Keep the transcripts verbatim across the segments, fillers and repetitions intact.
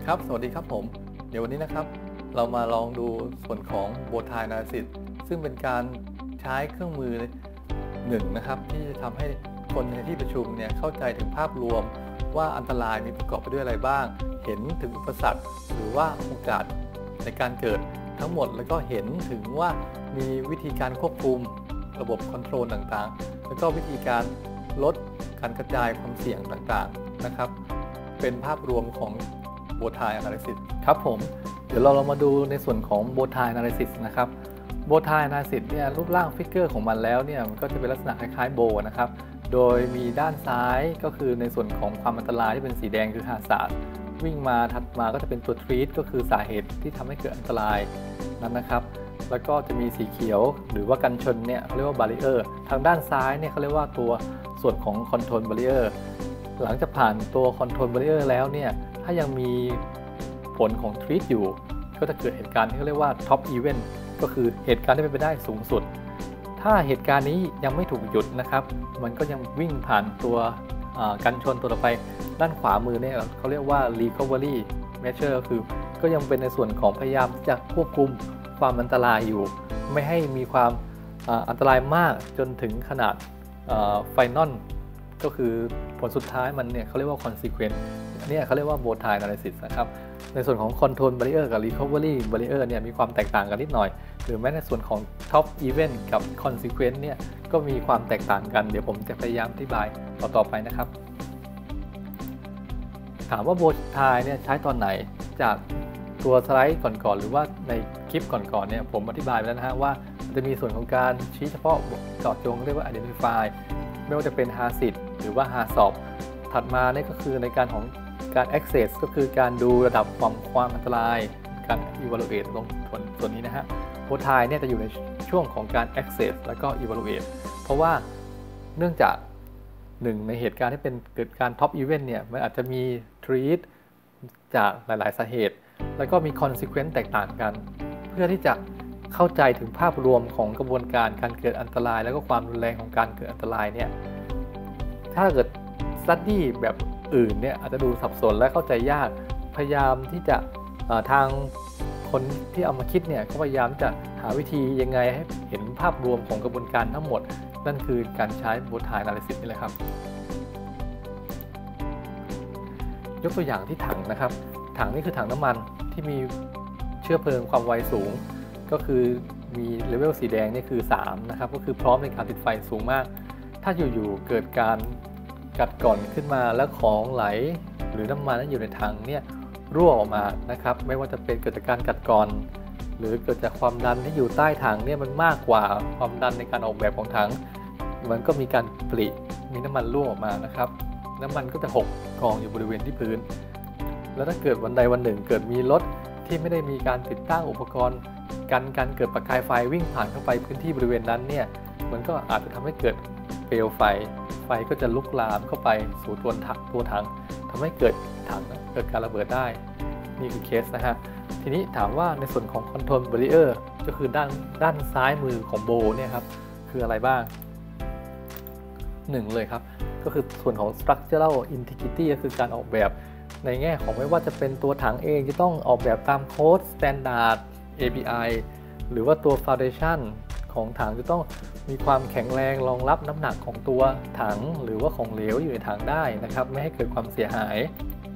ครับสวัสดีครับผมเดี๋ยววันนี้นะครับเรามาลองดูส่วนของ Bow Tie Analysis ซึ่งเป็นการใช้เครื่องมือหนึ่งนะครับที่จะทำให้คนในที่ประชุมเนี่ยเข้าใจถึงภาพรวมว่าอันตรายมีประกอบไปด้วยอะไรบ้างเห็นถึงอุปสรรคหรือว่าโอกาสในการเกิดทั้งหมดแล้วก็เห็นถึงว่ามีวิธีการควบคุมระบบคอนโทรลต่างๆแล้วก็วิธีการลดการกระจายความเสี่ยงต่างๆนะครับเป็นภาพรวมของBow Tie Analysis ครับผมเดี๋ยวเราลองมาดูในส่วนของ Bow Tie Analysis นะครับ Bow Tie Analysis เนี่ยรูปร่างฟิกเกอร์ของมันแล้วเนี่ยมันก็จะเป็นลักษณะคล้ายๆโบนะครับโดยมีด้านซ้ายก็คือในส่วนของความอันตรายที่เป็นสีแดงคือ Hazard วิ่งมาถัดมาก็จะเป็นตัว Treat ก็คือสาเหตุที่ทำให้เกิดอันตรายนั้นนะครับแล้วก็จะมีสีเขียวหรือว่ากันชนเนี่ยเขาเรียกว่า Barrier ทางด้านซ้ายเนี่ยเขาเรียกว่าตัวส่วนของ Control Barrier หลังจากผ่านตัว Control Barrier แล้วเนี่ยถ้ายังมีผลของ Treat อยู่ก็จะเกิดเหตุการณ์ที่เขาเรียกว่า Top Event ก็คือเหตุการณ์ที่เป็นไปได้สูงสุดถ้าเหตุการณ์นี้ยังไม่ถูกหยุดนะครับมันก็ยังวิ่งผ่านตัวกันชนตัวต่อไปด้านขวามือเนี่ยเขาเรียกว่า Recovery Measure ก็คือก็ยังเป็นในส่วนของพยายามจะควบคุมความอันตรายอยู่ไม่ให้มีความอันตรายมากจนถึงขนาด Final ก็คือผลสุดท้ายมันเนี่ยเขาเรียกว่า Consequence เนี่ยเขาเรียกว่า Bow Tie Analysis นะครับในส่วนของ Control Barrier กับ Recovery Barrier เนี่ยมีความแตกต่างกันนิดหน่อยหรือแม้ในส่วนของ Top Event กับ Consequence เนี่ยก็มีความแตกต่างกันเดี๋ยวผมจะพยายามอธิบายต่อๆไปนะครับถามว่า Bow Tie เนี่ยใช้ตอนไหนจากตัวสไลด์ก่อนๆหรือว่าในคลิปก่อนๆเนี่ยผมอธิบายไปแล้วนะฮะว่าจะมีส่วนของการชี้เฉพาะเจาะจงเรียกว่า Identify ไม่ว่าจะเป็น Hazard หรือว่า Hazard ถัดมาเนี่ยก็คือในการของการ access ก็คือการดูระดับความความอันตรายการ evaluate ตรงส่วนส่วนนี้นะฮะ Bow Tie เนี่ยจะอยู่ในช่วงของการ access แล้วก็ evaluate เพราะว่าเนื่องจากหนึ่งในเหตุการณ์ที่เป็นเกิดการ top event เนี่ยมันอาจจะมี treat จากหลายๆสาเหตุแล้วก็มี consequence แตกต่างกันเพื่อที่จะเข้าใจถึงภาพรวมของกระบวนการการเกิดอันตรายแล้วก็ความรุนแรงของการเกิดอันตรายเนี่ยถ้าเกิด study แบบอื่นเนี่ยอาจจะดูสับสนและเข้าใจยากพยายามที่จะทางคนที่เอามาคิดเนี่ยก็พยายามจะหาวิธียังไงให้เห็นภาพรวมของกระบวนการทั้งหมดนั่นคือการใช้ Bow Tie Analysis นี่แหละครับยกตัวอย่างที่ถังนะครับถังนี่คือถังน้ำมันที่มีเชื้อเพลิงความไวสูงก็คือมีเลเวลสีแดงนี่คือสามนะครับก็คือพร้อมในการติดไฟสูงมากถ้าอยู่ๆเกิดการกัดก่อนขึ้นมาแล้วของไหลหรือน้ำมันที่อยู่ในถังเนี่ยรั่วออกมานะครับไม่ว่าจะเป็นเกิดจากการกัดก่อนหรือเกิดจากความดันที่อยู่ใต้ถังเนี่ยมันมากกว่าความดันในการออกแบบของถังมันก็มีการปริมีน้ำมันรั่วออกมานะครับน้ำมันก็จะหกกองอยู่บริเวณที่พื้นแล้วถ้าเกิดวันใดวันหนึ่งเกิดมีรถที่ไม่ได้มีการติดตั้งอุปกรณ์กันการเกิดประกายไฟวิ่งผ่านเข้าไปพื้นที่บริเวณนั้นเนี่ยมันก็อาจจะทำให้เกิดเปลวไฟไฟก็จะลุกลามเข้าไปสู่ตัวถังตัวถังทำให้เกิดถังเกิดการระเบิดได้นี่คือเคสนะฮะทีนี้ถามว่าในส่วนของ Control Barrier ก็คือด้านด้านซ้ายมือของโบเนี่ยครับคืออะไรบ้างหนึ่งเลยครับก็คือส่วนของ Structural Integrity ก็คือการออกแบบในแง่ของไม่ว่าจะเป็นตัวถังเองจะต้องออกแบบตามโค้ด Standard เอ พี ไอ หรือว่าตัว Foundation ของถังจะต้องมีความแข็งแรงรองรับน้ำหนักของตัวถังหรือว่าของเหลวอยู่ในถังได้นะครับไม่ให้เกิดความเสียหาย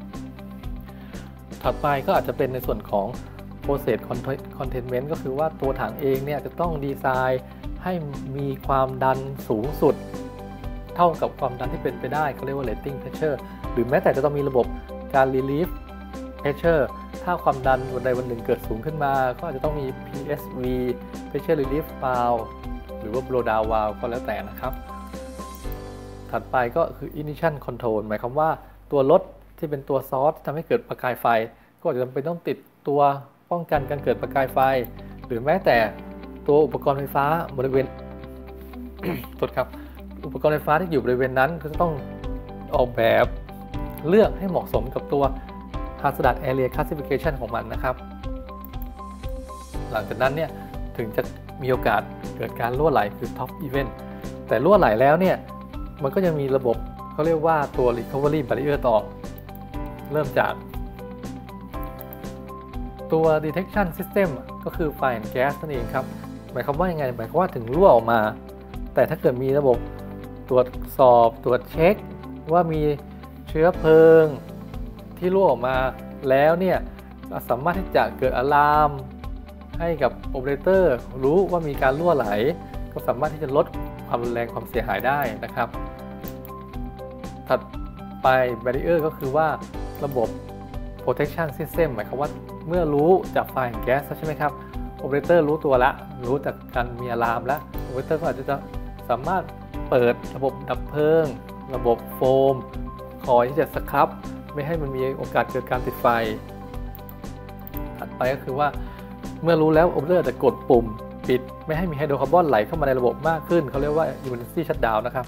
ถัดไปก็อาจจะเป็นในส่วนของ Process Containment ก็คือว่าตัวถังเองเนี่ยจะต้องดีไซน์ให้มีความดันสูงสุดเท่ากับความดันที่เป็นไปได้เขาเรียกว่า Rating Pressure หรือแม้แต่จะต้องมีระบบการ Relief Pressure ถ้าความดันวันใดวันหนึ่งเกิดสูงขึ้นมาก็อาจจะต้องมี พี เอส วี Pressure Relief Valve หรือว่า Blow Down Valve ก็แล้วแต่นะครับถัดไปก็คือ Ignition Control หมายความว่าตัวรถที่เป็นตัวซอสทำให้เกิดประกายไฟก็อาจจะจำเป็นต้องติดตัวป้องกันการเกิดประกายไฟหรือแม้แต่ตัวอุปกรณ์ไฟฟ้าบริเวณ โทษครับอุปกรณ์ไฟฟ้าที่อยู่บริเวณนั้นก็จะต้องออกแบบเลือกให้เหมาะสมกับตัว Hazard Area Classification ของมันนะครับหลังจากนั้นเนี่ยถึงจะมีโอกาสเกิดการรั่วไหลคือ Top Event แต่รั่วไหลแล้วเนี่ยมันก็ยังมีระบบเขาเรียกว่าตัว Recovery Barrier ต่อเริ่มจากตัว detection system ก็คือ fire and gas นั่นเองครับหมายความว่ายังไงหมายความว่าถึงรั่วออกมาแต่ถ้าเกิดมีระบบตรวจสอบตรวจเช็คว่ามีเชื้อเพลิงที่รั่วออกมาแล้วเนี่ยสามารถที่จะเกิดอะลามให้กับโอเปอเรเตอร์รู้ว่ามีการรั่วไหลก็สามารถที่จะลดความรุนแรงความเสียหายได้นะครับถัดไป barrier ก็คือว่าระบบ protection system หมายความว่าเมื่อรู้จาก fire and gas ใช่ไหมครับโอเปอเรเตอร์รู้ตัวละรู้จากการมีอะลามแล้วโอเปอเรเตอร์ก็อาจจะสามารถเปิดระบบดับเพลิงระบบโฟมคอยที่จะสครับไม่ให้มันมีโอกาสเกิดการติดไฟถัดไปก็คือว่าเมื่อรู้แล้วโอเปอเรเตอร์จะกดปุ่มปิดไม่ให้มีไฮโดรคาร์บอนไหลเข้ามาในระบบมากขึ้นเขาเรียกว่า emergency shutdown นะครับ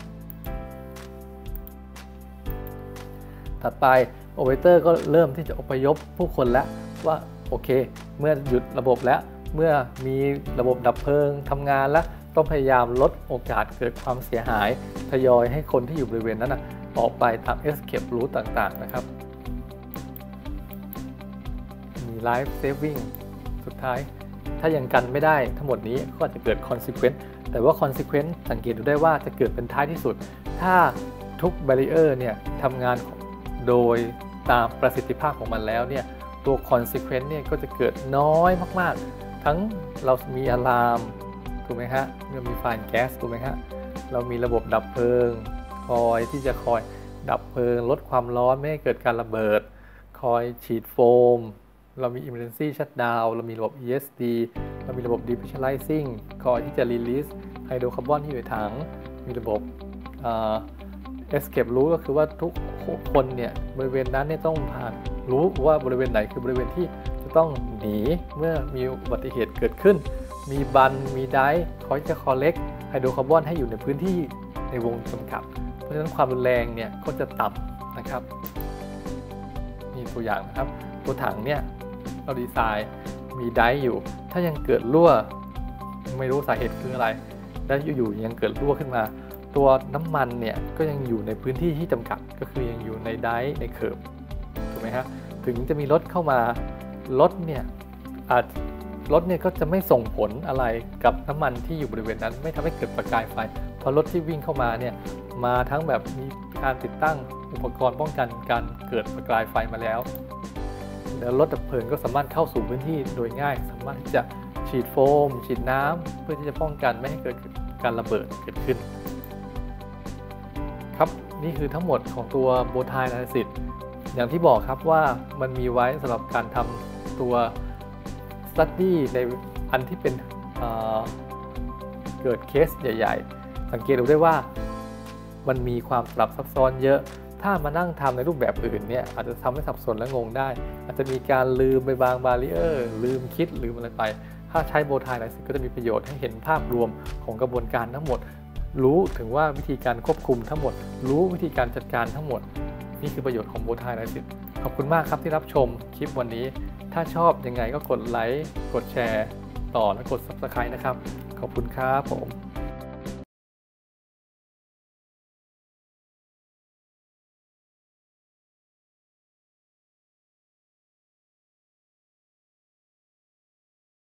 ถัดไปโอเปอเรเตอร์ก็เริ่มที่จะอพยพผู้คนแล้วว่าโอเคเมื่อหยุดระบบแล้วเมื่อมีระบบดับเพลิงทำงานแล้วต้องพยายามลดโอกาสเกิดความเสียหายทยอยให้คนที่อยู่บริเวณนั้นนะออกไปตาม escape route ต่างๆนะครับมี life saving สุดท้ายถ้ายังกันไม่ได้ทั้งหมดนี้ก็อาจจะเกิด consequence แต่ว่า consequence สังเกตดูได้ว่าจะเกิดเป็นท้ายที่สุดถ้าทุก barrier เนี่ยทำงานโดยตามประสิทธิภาพของมันแล้วเนี่ยตัว consequence เนี่ยก็จะเกิดน้อยมากๆทั้งเรามีอะลามถูกไหมฮะเรามี fire and gas ถูกไหมฮะเรามีระบบดับเพลิงคอยที่จะคอยดับเพลิงลดความร้อนไม่ให้เกิดการระเบิดคอยฉีดโฟมเรามี emergency shutdown เรามีระบบ อี เอส ดี เรามีระบบ depressurizing คอยที่จะ release ไฮโดรคาร์บอนที่อยู่ในถังมีระบบ escape route ก็คือว่าทุกคนเนี่ยบริเวณนั้นเนี่ยต้องผ่านรู้ว่าบริเวณไหนคือบริเวณที่จะต้องหนีเมื่อมีอุบัติเหตุเกิดขึ้นมีบันมีไดร์คอยจะ collect ไฮโดรคาร์บอนให้อยู่ในพื้นที่ในวงจำกัดเพราะฉะนั้นความรุนแรงเนี่ยก็จะต่ำนะครับมีตัวอย่างนะครับตัวถังเนี่ยเราดีไซน์มีไดร์อยู่ถ้ายังเกิดรั่วไม่รู้สาเหตุคืออะไรแล้วอยู่ๆยังเกิดรั่วขึ้นมาตัวน้ำมันเนี่ยก็ยังอยู่ในพื้นที่ที่จำกัดก็คือยังอยู่ในไดร์ในเคิร์ฟถูกไหมฮะถึงจะมีรถเข้ามารถเนี่ยอาจรถเนี่ยก็จะไม่ส่งผลอะไรกับน้ำมันที่อยู่บริเวณนั้นไม่ทำให้เกิดประกายไฟเพราะรถที่วิ่งเข้ามาเนี่ยมาทั้งแบบมีการติดตั้งอุปกรณ์ป้องกันการเกิดประกายไฟมาแล้วแล้วรถดับเพลิงก็สามารถเข้าสู่พื้นที่โดยง่ายสามารถที่จะฉีดโฟมฉีดน้ำเพื่อที่จะป้องกันไม่ให้เกิดการระเบิดเกิดขึ้นครับนี่คือทั้งหมดของตัว Bowtie Analysis อย่างที่บอกครับว่ามันมีไว้สำหรับการทำตัว study ในอันที่เป็นเอ่อเกิดเคสใหญ่ๆสังเกตดูได้ว่ามันมีความสลับซับซ้อนเยอะถ้ามานั่งทำในรูปแบบอื่นเนี่ยอาจจะทำให้สับสนและงงได้อาจจะมีการลืมไปบางบาริเออร์ลืมคิดลืมอะไรไปถ้าใช้ Bowtie Analysis ก็จะมีประโยชน์ให้เห็นภาพรวมของกระบวนการทั้งหมดรู้ถึงว่าวิธีการควบคุมทั้งหมดรู้วิธีการจัดการทั้งหมดนี่คือประโยชน์ของ Bowtie Analysis ขอบคุณมากครับที่รับชมคลิปวันนี้ถ้าชอบยังไงก็กดไลค์กดแชร์ต่อและกด ซับสไครบ์ นะครับขอบคุณครับผม